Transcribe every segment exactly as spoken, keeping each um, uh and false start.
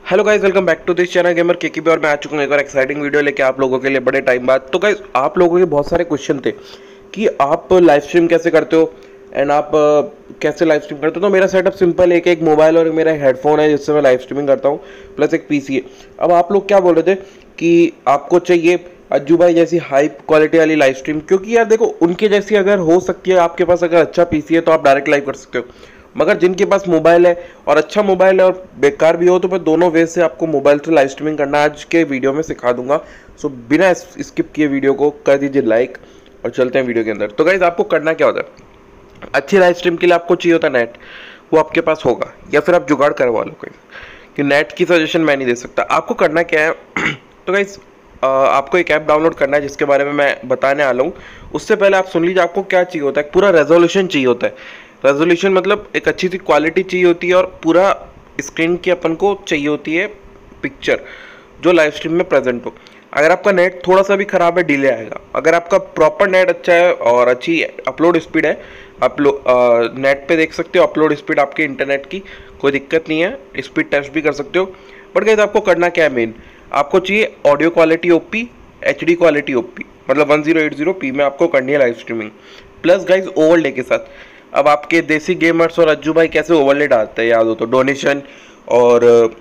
Hello guys, welcome back to this channel gamer KKB. और मैं आ चुका हूँ एक और एक्साइटिंग वीडियो लेके आप लोगों के लिए बड़े टाइम बाद। तो गाइस, आप लोगों के बहुत सारे क्वेश्चन थे कि आप लाइव स्ट्रीम कैसे करते हो एंड आप uh, कैसे लाइव स्ट्रीम करते हो। तो मेरा सेटअप सिंपल है कि एक मोबाइल और मेरा हेडफोन है जिससे मैं लाइव स्ट्रीमिंग करता हूँ, प्लस एक पीसी है। अब आप लोग क्या बोल रहे थे कि आपको चाहिए अज्जू भाई जैसी हाई क्वालिटी वाली लाइव स्ट्रीम, क्योंकि यार देखो, उनके जैसी अगर हो सकती है, आपके पास अगर अच्छा पीसी है तो आप डायरेक्ट लाइव कर सकते हो। मगर जिनके पास मोबाइल है और अच्छा मोबाइल है और बेकार भी हो, तो मैं दोनों वे से आपको मोबाइल से लाइव स्ट्रीमिंग करना आज के वीडियो में सिखा दूंगा। सो बिना स्किप किए वीडियो को कर दीजिए लाइक और चलते हैं वीडियो के अंदर। तो गाइज, आपको करना क्या होता है, अच्छी लाइव स्ट्रीम के लिए आपको चाहिए होता है नेट। वो आपके पास होगा या फिर आप जुगाड़ करवा लो कोई, कि नेट की सजेशन मैं नहीं दे सकता। आपको करना क्या है तो गाइज, आपको एक ऐप डाउनलोड करना है जिसके बारे में मैं बताने वाला हूँ। उससे पहले आप सुन लीजिए आपको क्या चाहिए होता है। पूरा रेजोल्यूशन चाहिए होता है। रेजोल्यूशन मतलब एक अच्छी सी क्वालिटी चाहिए होती है और पूरा स्क्रीन की अपन को चाहिए होती है पिक्चर जो लाइव स्ट्रीम में प्रेजेंट हो। अगर आपका नेट थोड़ा सा भी खराब है, डिले आएगा। अगर आपका प्रॉपर नेट अच्छा है और अच्छी अपलोड स्पीड है, अपलोड नेट पे देख सकते हो अपलोड स्पीड आपके इंटरनेट की, कोई दिक्कत नहीं है, स्पीड टेस्ट भी कर सकते हो। बट गाइस, आपको करना क्या है, मेन आपको चाहिए audio quality OP, H D quality OP, मतलब one zero eight zero p में आपको करनी है live streaming, plus guys overlay के साथ। अब आपके देसी गेमर्स और अज्जू भाई कैसे ओवरले डालते हैं याद हो तो, डोनेशन और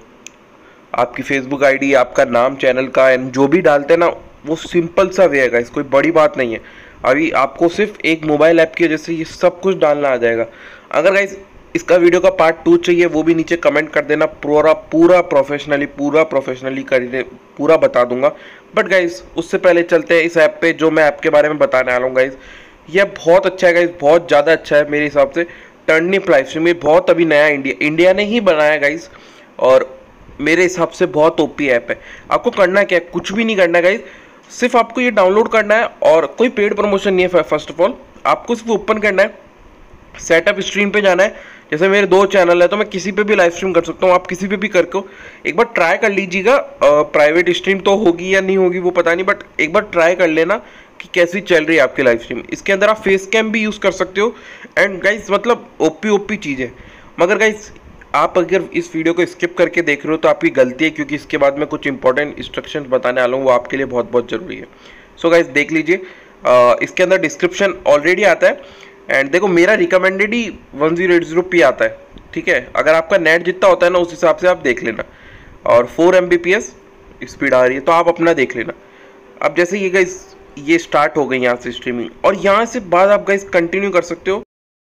आपकी फेसबुक आईडी, आपका नाम चैनल का, एंड जो भी डालते हैं ना, वो सिंपल सा वे है गाइस, कोई बड़ी बात नहीं है। अभी आपको सिर्फ एक मोबाइल ऐप की वजह से ये सब कुछ डालना आ जाएगा। अगर गाइस इसका वीडियो का पार्ट टू चाहिए, वो भी नीचे कमेंट कर देना, पूरा पूरा प्रोफेशनली पूरा प्रोफेशनली कर पूरा बता दूंगा। बट गाइस, उससे पहले चलते हैं इस ऐप पे जो मैं ऐप के बारे में बताने वाला हूँ। गाइस, यह बहुत अच्छा है गाइस, बहुत ज़्यादा अच्छा है मेरे हिसाब से। टर्निप लाइव स्ट्रीम ये बहुत अभी नया इंडिया इंडिया ने ही बनाया गाइस, और मेरे हिसाब से बहुत ओपी ऐप है। आपको करना क्या है, कुछ भी नहीं करना है गाइस, सिर्फ आपको ये डाउनलोड करना है और कोई पेड प्रमोशन नहीं है। फर्स्ट ऑफ ऑल आपको सिर्फ ओपन करना है, सेटअप स्ट्रीम पे जाना है। जैसे मेरे दो चैनल है तो मैं किसी पे भी लाइव स्ट्रीम कर सकता हूँ, आप किसी पे भी करके एक बार ट्राई कर लीजिएगा। प्राइवेट स्ट्रीम तो होगी या नहीं होगी वो पता नहीं, बट एक बार ट्राई कर लेना कि कैसी चल रही है आपकी लाइव स्ट्रीम। इसके अंदर आप फेस कैम भी यूज़ कर सकते हो। एंड गाइस, मतलब ओपी ओपी चीज़ है। मगर गाइस, आप अगर इस वीडियो को स्किप करके देख रहे हो तो आपकी गलती है, क्योंकि इसके बाद में कुछ इंपॉर्टेंट इंस्ट्रक्शंस बताने वाला हूँ, वो आपके लिए बहुत बहुत ज़रूरी है। सो गाइस, देख लीजिए, इसके अंदर डिस्क्रिप्शन ऑलरेडी आता है। एंड देखो, मेरा रिकमेंडेड ही one zero eight zero p आता है, ठीक है। अगर आपका नेट जितना होता है ना, उस हिसाब से आप देख लेना। और four M B P S speed आ रही है तो आप अपना देख लेना। अब जैसे ये गाइस, ये स्टार्ट हो गई यहाँ से स्ट्रीमिंग, और यहाँ से बाद आप गाइस कंटिन्यू कर सकते हो।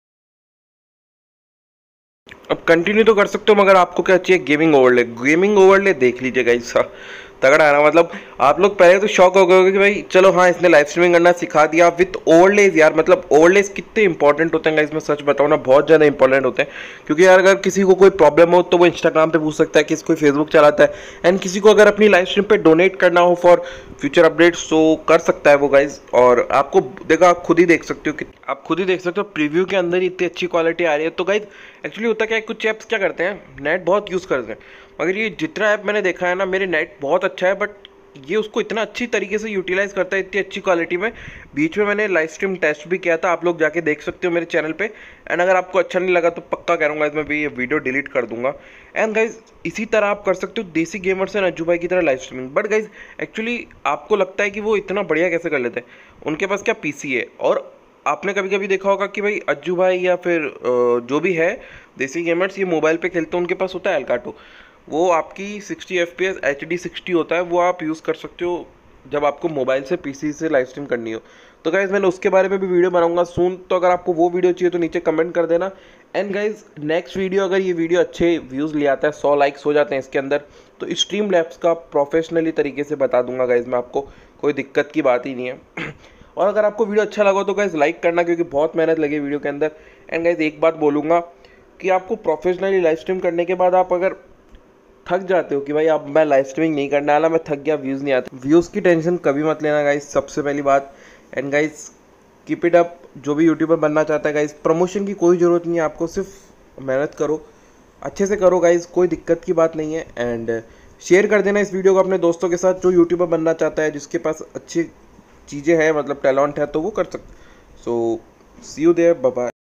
अब कंटिन्यू तो कर सकते हो, मगर आपको क्या चाहिए, गेमिंग ओवरले। गेमिंग ओवरले देख लीजिए गाइस, तगड़ा है ना। मतलब आप लोग पहले तो शॉक हो गए कि भाई चलो हाँ, इसने लाइव स्ट्रीमिंग करना सिखा दिया विथ ओवरलेज। यार मतलब ओवरलेज कितने इंपॉर्टेंट होते हैं गाइस, मैं सच बताऊँ ना, बहुत ज़्यादा इंपॉर्टेंट होते हैं। क्योंकि यार अगर किसी को कोई प्रॉब्लम हो तो वो इंस्टाग्राम पे पूछ सकता है, किसी कोई फेसबुक चलाता है, एंड किसी को अगर अपनी लाइव स्ट्रीम पे डोनेट करना हो फॉर फ्यूचर अपडेट्स तो कर सकता है वो गाइज। और आपको देखो, आप खुद ही देख सकते हो कि आप खुद ही देख सकते हो प्रीव्यू के अंदर ही इतनी अच्छी क्वालिटी आ रही है। तो गाइज एक्चुअली होता क्या है, कुछ ऐप्स क्या करते हैं, नेट बहुत यूज़ करते हैं, मगर ये जितना ऐप मैंने देखा है ना, मेरे नेट बहुत अच्छा है, बट ये उसको इतना अच्छी तरीके से यूटिलाइज करता है, इतनी अच्छी क्वालिटी में। बीच में मैंने लाइव स्ट्रीम टेस्ट भी किया था, आप लोग जाके देख सकते हो मेरे चैनल पे। एंड अगर आपको अच्छा नहीं लगा तो पक्का कह रहूँगा इसमें भी ये वीडियो डिलीट कर दूंगा। एंड गाइज, इसी तरह आप कर सकते हो देसी गेमर से अज्जू भाई की तरह live streaming. But guys actually आपको लगता है कि वो इतना बढ़िया कैसे कर लेते हैं, उनके पास क्या पीसी है। और आपने कभी कभी देखा होगा कि भाई अज्जू भाई या फिर जो भी है देसी गेमर्स, ये मोबाइल पे खेलते हैं, उनके पास होता है एल्काटो। वो आपकी sixty F P S H D sixty होता है, वो आप यूज़ कर सकते हो जब आपको मोबाइल से पीसी से लाइव स्ट्रीम करनी हो। तो गाइज़, मैंने उसके बारे में भी वीडियो बनाऊंगा सून, तो अगर आपको वो वीडियो चाहिए तो नीचे कमेंट कर देना। एंड गाइज़, नेक्स्ट वीडियो अगर ये वीडियो अच्छे व्यूज़ ले आता है, सौ लाइक्स हो जाते हैं इसके अंदर, तो स्ट्रीम लैब्स का प्रोफेशनली तरीके से बता दूंगा गाइज़ मैं आपको, कोई दिक्कत की बात ही नहीं है। और अगर आपको वीडियो अच्छा लगा तो गाइज़ लाइक करना, क्योंकि बहुत मेहनत लगी वीडियो के अंदर। एंड गाइज़, एक बात बोलूँगा कि आपको प्रोफेशनली लाइव स्ट्रीम करने के बाद आप अगर थक जाते हो कि भाई अब मैं लाइव स्ट्रीमिंग नहीं करने वाला, मैं थक गया, व्यूज़ नहीं आते, व्यूज़ की टेंशन कभी मत लेना गाइस, सबसे पहली बात। And guys, keep it up. जो भी यूट्यूबर बनना चाहता है गाइस, प्रमोशन की कोई ज़रूरत नहीं है आपको, सिर्फ मेहनत करो, अच्छे से करो गाइस, कोई दिक्कत की बात नहीं है। एंड शेयर कर देना इस वीडियो को अपने दोस्तों के साथ, जो यूट्यूबर बनना चाहता है, जिसके पास अच्छी चीज़ें हैं, मतलब टैलेंट है, तो वो कर सकते। So see you there, bye bye.